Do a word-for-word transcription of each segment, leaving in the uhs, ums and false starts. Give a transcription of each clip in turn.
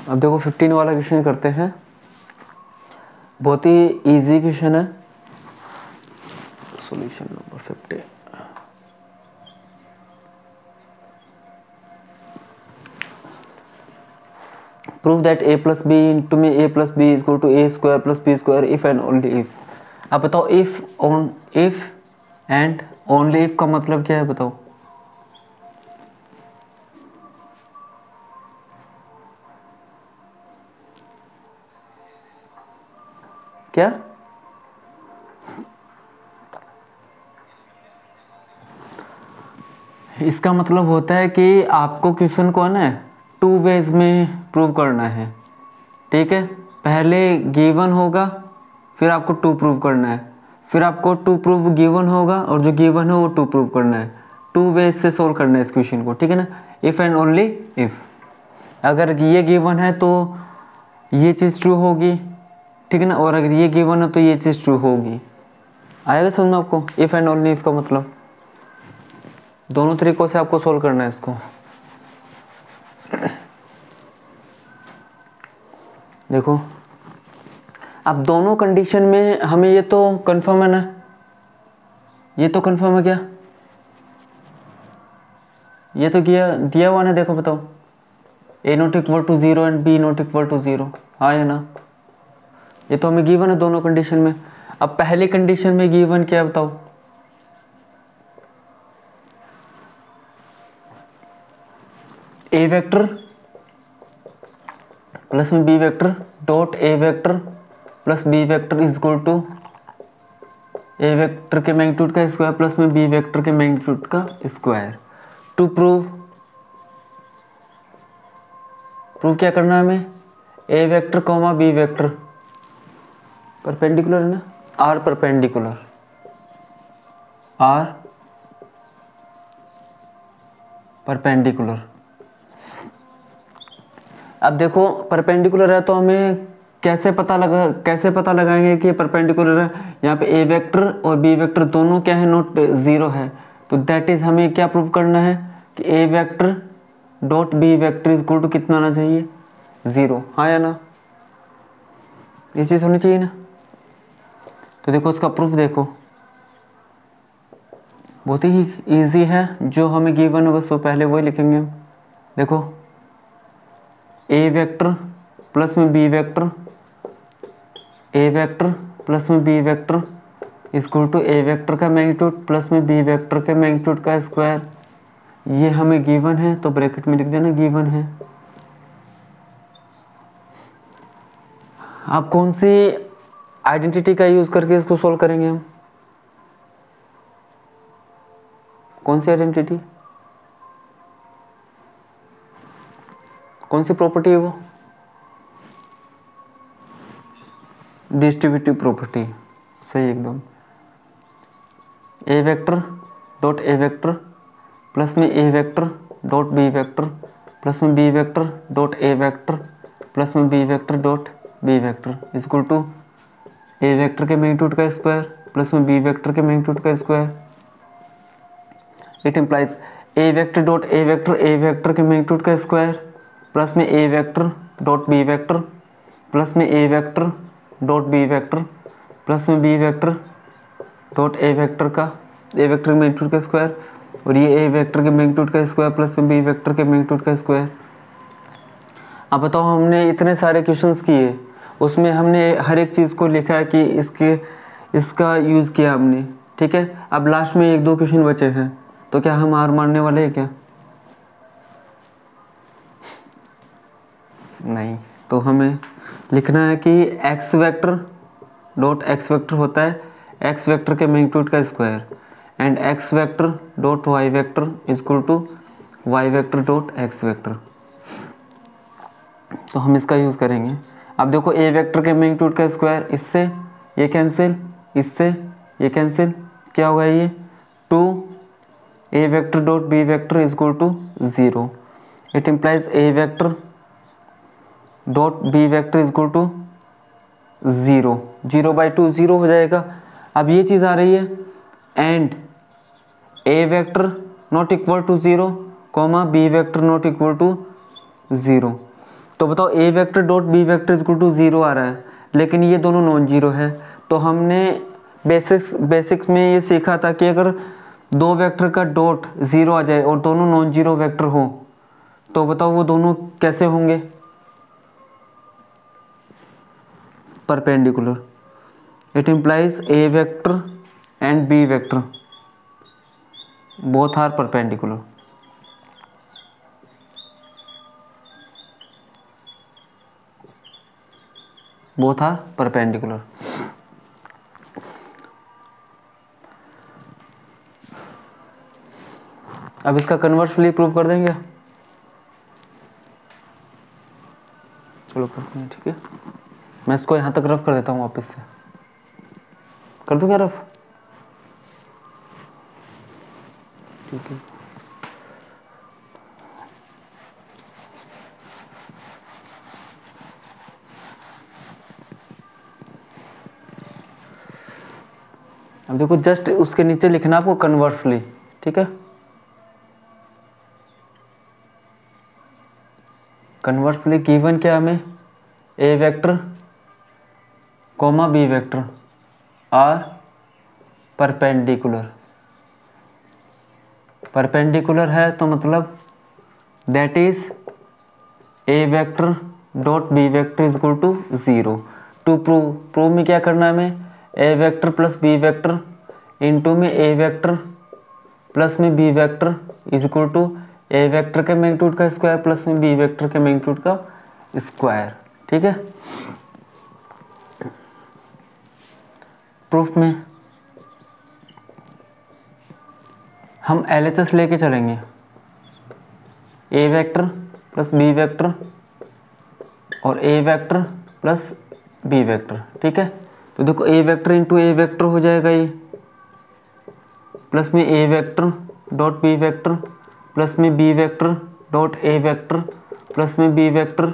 अब देखो फिफ्टीन वाला क्वेश्चन करते हैं, बहुत ही इजी क्वेश्चन है। Solution number fifteen, prove that a plus B into में a plus B is equal to A square plus B square if and only if. अब बताओ if on if and only if का मतलब क्या है बताओ। क्या इसका मतलब होता है कि आपको क्वेश्चन को है ना टू वेज में प्रूव करना है, ठीक है। पहले गिवन होगा, फिर आपको टू प्रूव करना है, फिर आपको टू प्रूव गिवन होगा और जो गिवन है वो टू प्रूव करना है। टू वेज से सोल्व करना है इस क्वेश्चन को, ठीक है ना। इफ़ एंड ओनली इफ़, अगर ये गिवन है तो ये चीज़ ट्रू होगी, ठीक है ना, और अगर ये गिवन है तो ये चीज़ ट्रू होगी। आएगा समझ में आपको इफ़ एंड ओनली इफ़ का मतलब। दोनों तरीकों से आपको सोल्व करना है इसको। देखो अब दोनों कंडीशन में हमें ये तो कंफर्म है ना, ये तो कंफर्म है क्या, ये तो किया दिया हुआ ना। देखो बताओ A not equal to zero and B not equal to zero, हाँ या ना, ये तो हमें गिवन है दोनों कंडीशन में। अब पहली कंडीशन में गिवन क्या बताओ, ए वेक्टर प्लस में B vector dot A vector plus B vector is equal to A vector के मैग्नीट्यूड का स्क्वायर प्लस में बी वेक्टर के मैग्नीट्यूड का स्क्वायर। टू प्रूव, प्रूव क्या करना है हमें, ए vector comma B vector perpendicular है ना, आर परपेंडिकुलर, आर परपेंडिकुलर। अब देखो परपेंडिकुलर है तो हमें कैसे पता लगा कैसे पता लगाएंगे कि परपेंडिकुलर है। यहाँ पे ए वेक्टर और बी वेक्टर दोनों क्या है, नॉट ज़ीरो है, तो दैट इज हमें क्या प्रूव करना है कि ए vector dot B vector is equal to कितना आना चाहिए, ज़ीरो, हाँ या ना, ये चीज़ होनी चाहिए ना। तो देखो इसका प्रूफ देखो बहुत ही इजी है, जो हमें गिवन है बस वो पहले वही लिखेंगे हम। देखो ए वेक्टर प्लस में बी वेक्टर, ए वेक्टर प्लस में B vector equal to A vector का मैग्नीट्यूड प्लस में बी वेक्टर के मैग्नीट्यूड का स्क्वायर। ये हमें गिवन है तो ब्रैकेट में लिख देना गिवन है। अब कौन सी आइडेंटिटी का यूज करके इसको सोल्व करेंगे हम, कौन सी आइडेंटिटी, कौन सी प्रॉपर्टी है वो, डिस्ट्रीब्यूटिव प्रॉपर्टी, सही एकदम। A vector dot A vector plus में ए vector dot B vector plus में बी वेक्टर डॉट ए वेक्टर प्लस में B vector dot B vector is equal to A vector के मैग्नीट्यूड का स्क्वायर प्लस में B vector के magnitude का square. It implies A vector dot A vector A vector के magnitude का square plus में ए vector dot B vector plus में ए vector dot B vector plus में बी वेक्टर डॉट ए vector का A vector के magnitude का square, और ये ए वेक्टर के मैग्नीट्यूड का स्क्वायर प्लस में बी वेक्टर के मैग्नीट्यूड का स्क्वायर। अब बताओ हमने इतने सारे क्वेश्चंस किए, उसमें हमने हर एक चीज़ को लिखा है कि इसके इसका यूज़ किया हमने, ठीक है। अब लास्ट में एक दो क्वेश्चन बचे हैं, तो क्या हम हार मारने वाले हैं क्या, नहीं। तो हमें लिखना है कि X vector dot x vector होता है एक्स वेक्टर के मैग्नीट्यूड का square and x vector dot Y vector is equal to Y vector dot x vector. तो हम इसका यूज़ करेंगे। अब देखो ए वेक्टर के मैग्नीट्यूड का स्क्वायर, इससे ये कैंसिल, इससे ये कैंसिल, क्या होगा ये two A vector dot B vector is equal to zero. It implies A vector dot B vector is equal to zero, zero by two zero हो जाएगा। अब ये चीज़ आ रही है and A vector not equal to zero comma B vector not equal to zero. तो बताओ A vector dot B vector is equal to zero आ रहा है, लेकिन ये दोनों नॉन जीरो है। तो हमने बेसिक्स बेसिक्स में ये सीखा था कि अगर दो वेक्टर का डॉट ज़ीरो आ जाए और दोनों नॉन जीरो वेक्टर हो, तो बताओ वो दोनों कैसे होंगे? Perpendicular. It implies A vector and B vector both are perpendicular. Both are perpendicular. अब इसका कन्वर्सली प्रूव कर देंगे। चलो करते हैं, ठीक है। मैं इसको यहाँ तक रफ कर देता हूँ, वापस से कर दूँ क्या रफ? ठीक है। अब देखो जस्ट उसके नीचे लिखना आपको कन्वर्सली, ठीक है। कन्वर्सली गिवन क्या हमें? ए vector comma B vector are perpendicular. Perpendicular है तो मतलब that is a vector dot B vector is equal to zero. To prove prove में क्या करना है हमें? ए vector plus B vector into में ए वेक्टर प्लस में B vector is equal to A vector के मैग्नीट्यूड का स्क्वायर प्लस में बी वेक्टर के मैग्नीट्यूड का स्क्वायर, ठीक है। प्रूफ में हम एल एच एस लेके चलेंगे, a vector plus B vector और a vector plus B vector, ठीक है। तो देखो ए वेक्टर इंटू ए वेक्टर हो जाएगा ये, प्लस में ए vector dot B vector plus में बी वेक्टर डॉट ए वेक्टर प्लस में B vector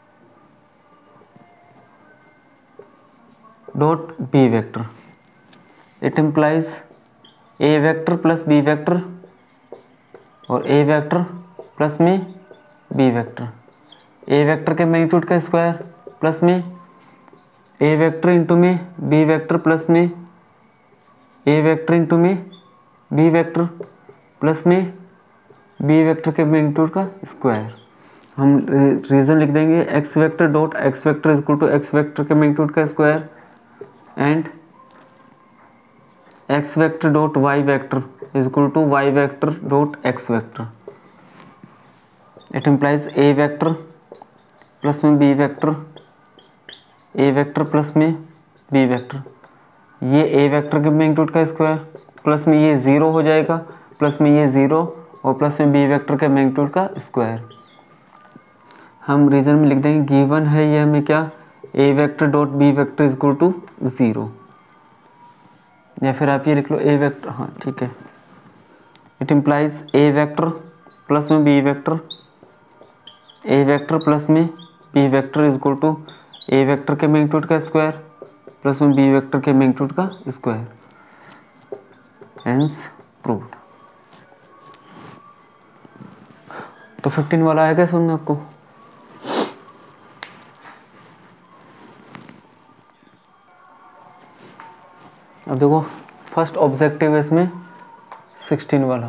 dot B vector. It implies A vector plus B vector और ए वेक्टर प्लस में बी वेक्टर, ए vector के magnitude का स्क्वायर प्लस में ए vector into में B vector plus में ए vector into में B vector plus में B vector के मैग्नीट्यूड का स्क्वायर। हम रीजन लिख देंगे x vector dot x vector is equal to x vector के मैग्नीट्यूड का square and x vector dot Y vector is equal to Y vector dot x vector. It implies A vector plus में B vector, ए vector plus में B vector, ये ए vector के magnitude का square plus में ये zero हो जाएगा plus में ये ज़ीरो और प्लस में बी वेक्टर के मैग्नीट्यूड का स्क्वायर। हम रीजन में लिख देंगे गिवन है ये हमें क्या, a vector dot B vector is equal to zero, या फिर आप ये लिख लो ए वेक्टर, हाँ ठीक है। It implies A vector plus में बी वेक्टर, ए वेक्टर प्लस में B vector is equal to A vector के मैग्नीट्यूड का स्क्वायर प्लस में बी वेक्टर के मैग्नीट्यूड का स्क्वायर। Hence proved. तो फिफ्टीन वाला आएगा सुनना आपको। अब देखो फर्स्ट ऑब्जेक्टिव है इसमें सिक्सटीन वाला,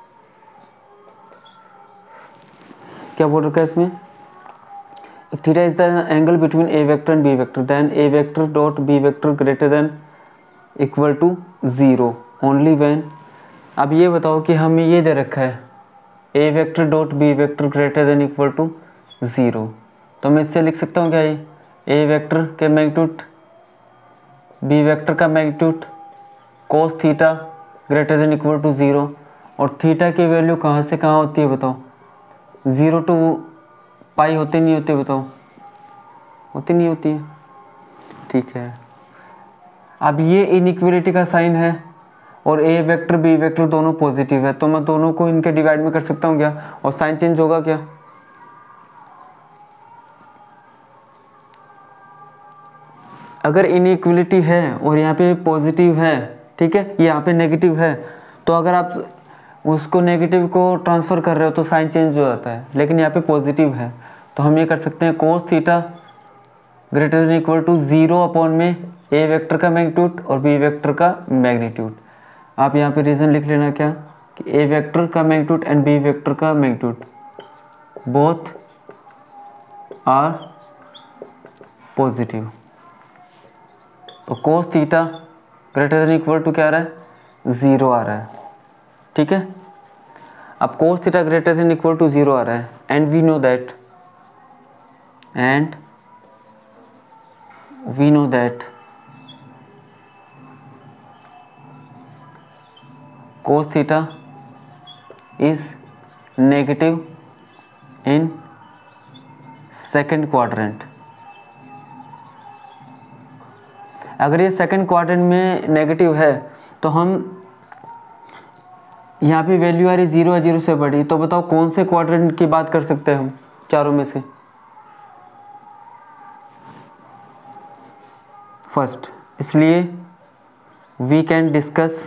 क्या बोल रखा है इसमें? If theta is the angle between a vector and b vector, then a vector dot b vector greater than equal to zero only when। अब ये बताओ कि हमें ये दे रखा है a vector dot b vector greater than equal to zero, तो मैं इससे लिख सकता हूँ क्या, ये a वेक्टर के मैग्नीट्यूड b वेक्टर का magnitude cos theta greater than equal to zero, और थीटा की वैल्यू कहाँ से कहाँ होती है बताओ? ज़ीरो टू पाई होती नहीं होती बताओ? होती नहीं होती है, ठीक है। अब ये इनइक्वालिटी का साइन है और ए वेक्टर बी वेक्टर दोनों पॉजिटिव है, तो मैं दोनों को इनके डिवाइड में कर सकता हूँ क्या, और साइन चेंज होगा क्या? अगर इनइक्वालिटी है और यहाँ पे पॉजिटिव है, ठीक है, यहाँ पे नेगेटिव है, तो अगर आप उसको नेगेटिव को ट्रांसफ़र कर रहे हो तो साइन चेंज हो जाता है, लेकिन यहाँ पे पॉजिटिव है तो हम ये कर सकते हैं cos theta greater than equal to zero upon में ए वेक्टर का मैग्नीट्यूड और बी वेक्टर का मैग्नीट्यूड। आप यहाँ पे रीज़न लिख लेना क्या कि ए वेक्टर का मैग्नीट्यूड एंड बी वेक्टर का मैग्नीट्यूड बोथ आर पॉजिटिव। तो cos theta greater than equal to क्या आ रहा है, ज़ीरो आ रहा है। ठीक है, अब cos theta greater than equal to zero आ रहा है and we know that and we know that cos theta is negative in second quadrant। अगर ये सेकंड क्वाड्रेंट में नेगेटिव है तो हम यहाँ पे वैल्यू आ रही जीरो है, जीरो से बड़ी, तो बताओ कौन से क्वाड्रेंट की बात कर सकते हैं हम चारों में से? फर्स्ट। इसलिए we can discuss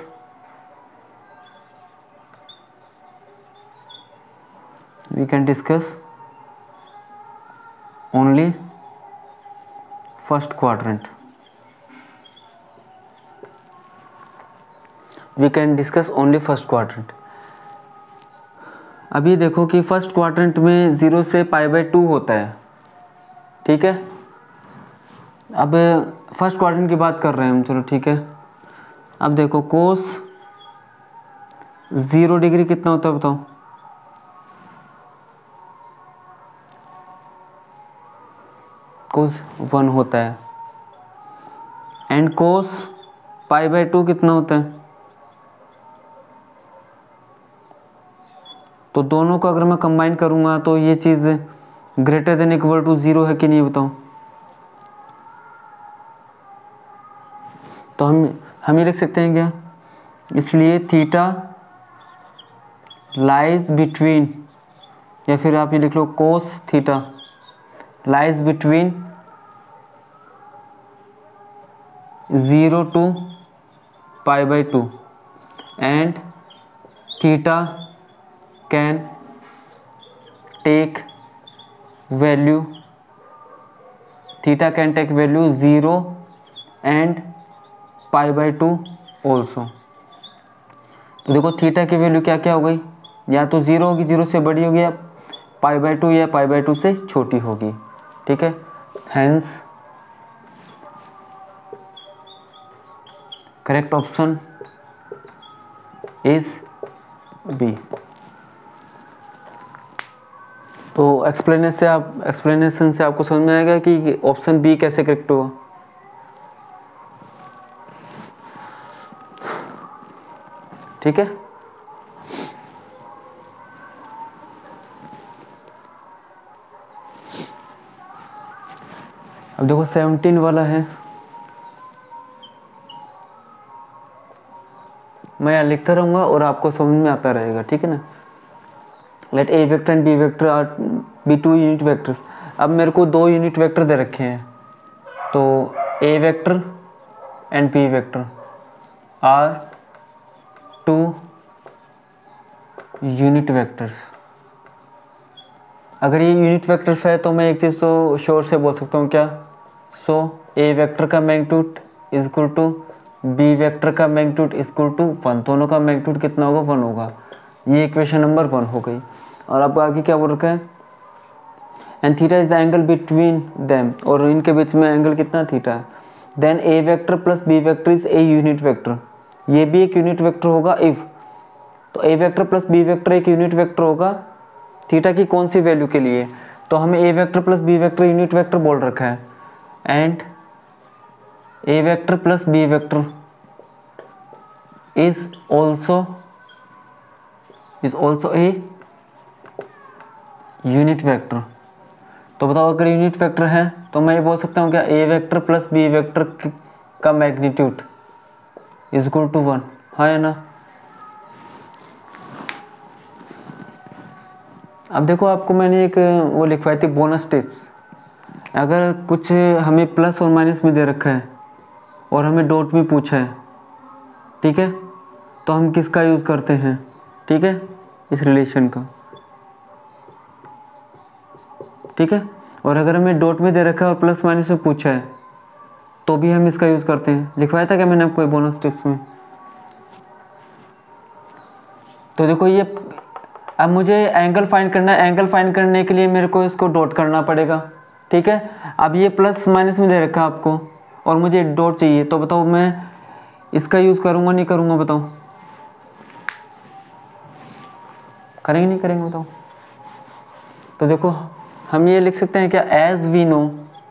we can discuss only first quadrant we can discuss only first quadrant। अभी देखो कि फर्स्ट क्वाड्रेंट में ज़ीरो से पाई बाय टू होता है। ठीक है, अब फर्स्ट क्वाड्रेंट की बात कर रहे हैं हम, चलो ठीक है। अब देखो कोस ज़ीरो डिग्री कितना होता है बताओ? कोस वन होता है and cos pi by two कितना होता है? तो दोनों को अगर मैं कंबाइन करूंगा तो ये चीज़ greater than equal to zero है कि नहीं बताओ? तो हम हम ये लिख सकते हैं क्या, इसलिए थीटा लाइज बिटवीन, या फिर आप ये लिख लो cos theta lies between zero to pi by two and theta can take value theta can take value zero and pi by two also. तो देखो थीटा की वैल्यू क्या क्या हो गई, या तो ज़ीरो होगी, ज़ीरो से बड़ी होगी, या पाई बाय टू या पाई बाय टू से छोटी होगी। ठीक है, hence correct option is B. तो एक्सप्लेनेशन से आप एक्सप्लेनेशन से आपको समझ में आएगा कि ऑप्शन बी कैसे करेक्ट हुआ। ठीक है, अब देखो सेवनटीन वाला है, मैं यहाँ लिखता रहूँगा और आपको समझ में आता रहेगा। ठीक है ना। Let a vector and B vector are be two unit vectors. अब मेरे को दो यूनिट वेक्टर दे रखे हैं, तो a vector and B vector are two unit vectors. अगर ये यूनिट वेक्टर्स है तो मैं एक चीज़ तो श्योर से बोल सकता हूँ क्या, सो ए वेक्टर का magnitude is equal to b vector का magnitude is equal to one. दोनों का मैग्नीट्यूड कितना होगा, वन होगा। ये इक्वेशन नंबर वन हो गई। और अब आगे क्या बोल रखा है, and theta is the angle between them, और इनके बीच में एंगल कितना, थीटा है। Then a vector plus B vector is a unit vector, ये भी एक यूनिट वेक्टर होगा इफ, तो a vector plus B vector एक यूनिट वेक्टर होगा थीटा की कौन सी वैल्यू के लिए, तो हमें ए vector plus B vector unit vector बोल रखा है, and A vector plus B vector is also is also a unit vector. तो बताओ अगर यूनिट वेक्टर है तो मैं ये बोल सकता हूँ क्या, a vector plus B vector का magnitude is equal to one, हाँ या ना। अब देखो आपको मैंने एक वो लिखवाई थी बोनस टिप्स। अगर कुछ हमें प्लस और माइनस में दे रखा है और हमें डॉट भी पूछा है, ठीक है, तो हम किसका यूज़ करते हैं, ठीक है, इस रिलेशन का। ठीक है। और अगर हमें डॉट में दे रखा है और प्लस माइनस में पूछा है तो भी हम इसका यूज़ करते हैं। लिखवाया था क्या मैंने आपको बोनस टिप्स में? तो देखो ये अब मुझे एंगल फाइंड करना है। एंगल फाइंड करने के लिए मेरे को इसको डॉट करना पड़ेगा, ठीक है। अब ये प्लस माइनस में दे रखा है आपको और मुझे डॉट चाहिए, तो बताओ मैं इसका यूज़ करूँगा नहीं करूँगा? बताओ, करेंगे नहीं करेंगे? बताओ। तो देखो हम ये लिख सकते हैं क्या, as we know,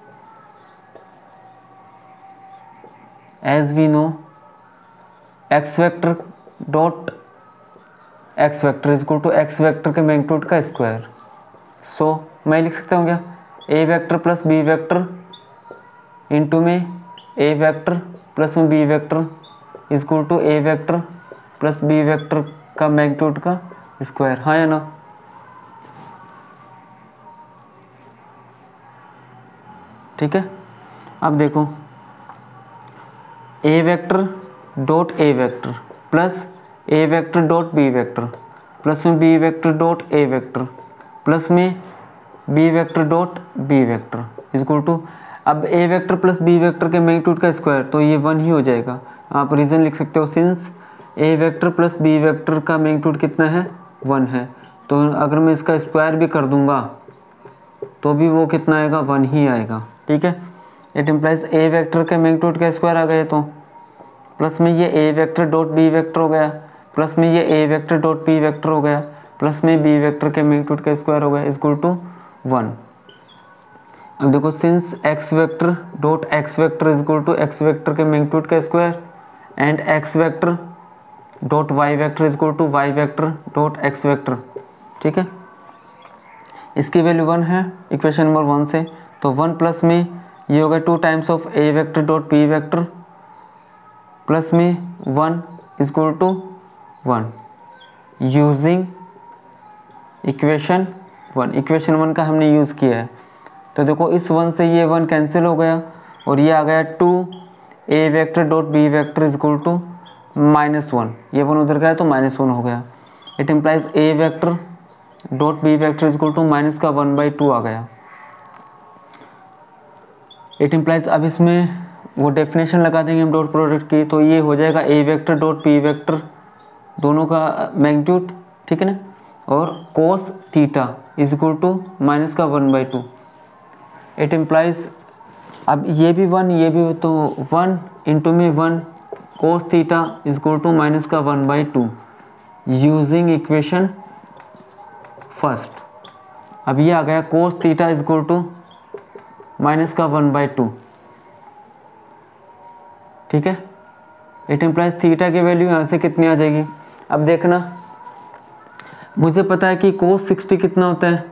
as we know x vector dot x vector is equal to x vector के मैग्नीट्यूड का स्क्वायर। सो मैं लिख सकता हूँ क्या, a vector plus B vector into में ए वेक्टर प्लस में B vector is equal to A vector plus B vector का मैग्नीट्यूड का स्क्वायर। हाँ या ना? ठीक है। अब देखो ए vector dot A vector plus a vector dot B vector plus में बी वेक्टर डॉट ए वेक्टर प्लस में B vector dot B vector is equal to, अब a vector plus B vector के मैग्नीट्यूड का स्क्वायर, तो ये one ही हो जाएगा। आप रीज़न लिख सकते हो, since a vector plus B vector का मैग्नीट्यूड कितना है, वन है, तो अगर मैं इसका स्क्वायर भी कर दूंगा तो भी वो कितना आएगा, वन ही आएगा। ठीक है। इट इम्प्लाइज ए वेक्टर के मैग्नीट्यूड का स्क्वायर आ गया, तो प्लस में ये ए वेक्टर डॉट बी वेक्टर हो गया, प्लस में ये ए वेक्टर डॉट बी वेक्टर हो गया, प्लस में बी वेक्टर के मैग्नीट्यूड का स्क्वायर हो गया इज इक्वल टू वन। अब देखो since x vector dot x vector is equal to x vector के मैग्नीट्यूड का square and x vector dot Y vector is equal to Y vector dot x vector. ठीक है, इसकी value one है equation number one से, तो one plus में ये होगा two times of a vector dot B vector plus में one is equal to one using equation one. Equation one का हमने यूज़ किया है, तो देखो इस वन से ये वन कैंसिल हो गया और ये आ गया two A vector dot B vector is equal to minus one, ये वन उधर गया तो माइनस वन हो गया। It implies A vector dot B vector is equal to minus का वन बाई टू आ गया। इट इम्प्लाइज अब इसमें वो डेफिनेशन लगा देंगे हम डॉट प्रोडक्ट की, तो ये हो जाएगा a vector dot B vector दोनों का मैग्नीट्यूड, ठीक है ना, और cos theta is equal to minus का one by two. It implies अब ये भी वन ये भी, तो वन इंटू में one cos theta is equal to minus का one by two using equation first. अब ये आ गया cos theta is equal to minus का वन बाई टू। ठीक है। इट इम्प्लाइज थीटा की वैल्यू यहाँ से कितनी आ जाएगी, अब देखना, मुझे पता है कि कोस सिक्सटी कितना होता है,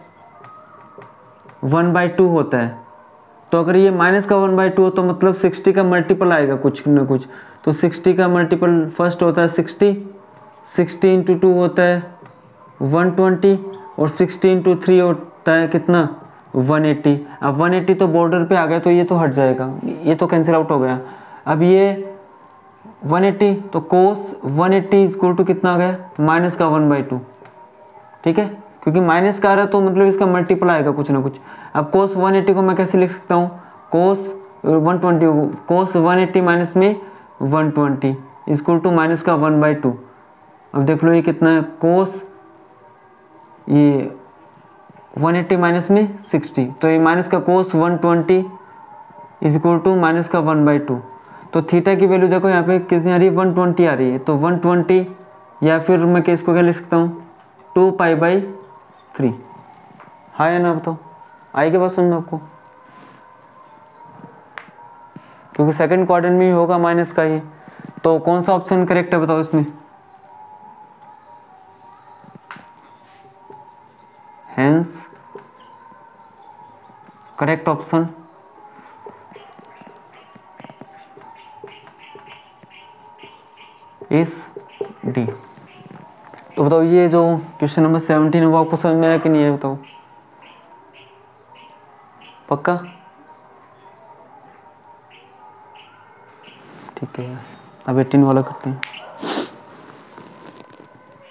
वन बाई टू होता है, तो अगर ये माइनस का वन बाई टू हो तो मतलब सिक्सटी का मल्टीपल आएगा कुछ ना कुछ, तो सिक्सटी का मल्टीपल फर्स्ट होता है सिक्सटी, सिक्सटी इंटू टू होता है वन ट्वेंटी और सिक्सटी इंटू थ्री होता है कितना, वन एटी। अब वन एटी तो बॉर्डर पे आ गया तो ये तो हट जाएगा, ये तो कैंसिल आउट हो गया। अब ये वन एटी, तो cos one eighty is equal to कितना आ गया, माइनस का वन बाई टू। ठीक है, क्योंकि माइनस का आ रहा है तो मतलब इसका मल्टीपल आएगा कुछ ना कुछ। अब कोस वन एटी को मैं कैसे लिख सकता हूँ, cos one twenty cos one eighty minus में one twenty is equal to minus का वन बाई टू। अब देख लो ये कितना है, कोस ये वन एटी माइनस में सिक्सटी, तो ये माइनस का cos one twenty is equal to minus का वन बाई टू। तो थीटा की वैल्यू देखो यहाँ पे कितनी आ रही है, वन ट्वेंटी आ रही है, तो वन ट्वेंटी या फिर मैं केस को क्या लिख सकता हूँ, टू पाई बाई थ्री। हाँ या ना, बताओ आएगी बात समझ में आपको, क्योंकि सेकंड क्वाड्रेंट में ही होगा माइनस का ही। तो कौन सा ऑप्शन करेक्ट है बताओ इसमें, hence correct option is D. तो बताओ ये जो क्वेश्चन नंबर सेवनटीन है वो आपको समझ में आया कि नहीं है, बताओ पक्का? ठीक है, अब एटीन वाला करते हैं।